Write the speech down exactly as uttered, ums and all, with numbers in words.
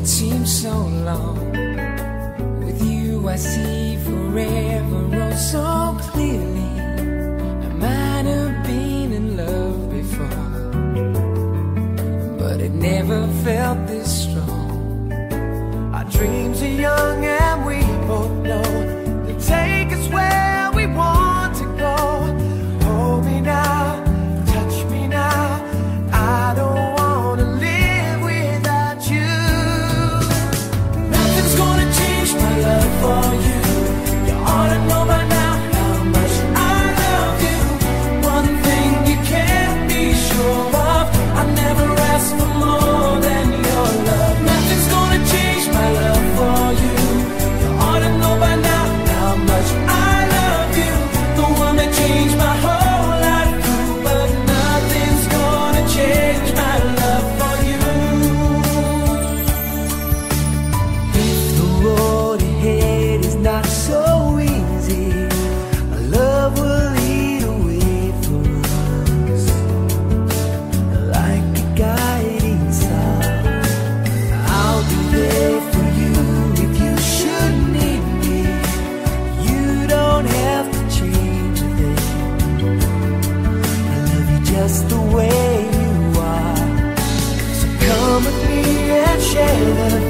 it seems so long. With you I see forever oh so clearly. I might have been in love before, but it never felt this strong. Our dreams are young and we both know they take us where we want to go. Hold me now, touch me now, I don't wanna live without you. Nothing's gonna change my love for you. You ought to know by now how much I love you. One thing you can't be sure of, I never ask for more than your love. Nothing's gonna change my love for you. You ought to know by now how much I love you. The one that changed my whole life through, but nothing's gonna change my love for you. If the road ahead is not so easy, our love will lead a way for us, like a guiding star. I'll be there for you if you should need me. You don't have to change a thing. I love you just the way you are. So come with me and share the